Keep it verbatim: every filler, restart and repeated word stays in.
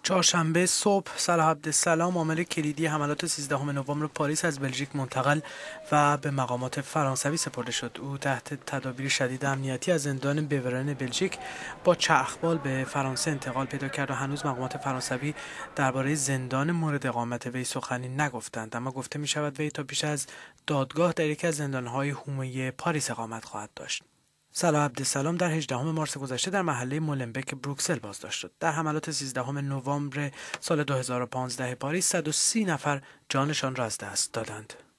چهارشنبه صبح صلاح عبدالسلام عامل کلیدی حملات سیزدهم نوامبر پاریس از بلژیک منتقل و به مقامات فرانسوی سپرده شد. او تحت تدابیر شدید امنیتی از زندان بیورن بلژیک با چرخبال به فرانسه انتقال پیدا کرد و هنوز مقامات فرانسوی درباره زندان مورد اقامت وی سخنی نگفتند، اما گفته می شود وی تا پیش از دادگاه در یکی از زندانهای حومه پاریس اقامت خواهد داشت. صلاح عبدالسلام در هجدهم مارس گذشته در محله مولنبک بروکسل بازداشت شد. در حملات سیزدهم نوامبر سال دو هزار و پانزده پاریس صد و سی نفر جانشان را از دست دادند.